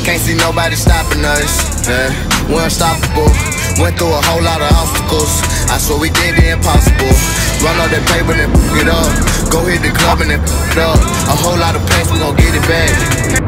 Can't see nobody stopping us, yeah. We're unstoppable. Went through a whole lot of obstacles. I swear we did the impossible. Run all that paper and it up. Go hit the club and then it up. A whole lot of pain, we gon' get it back.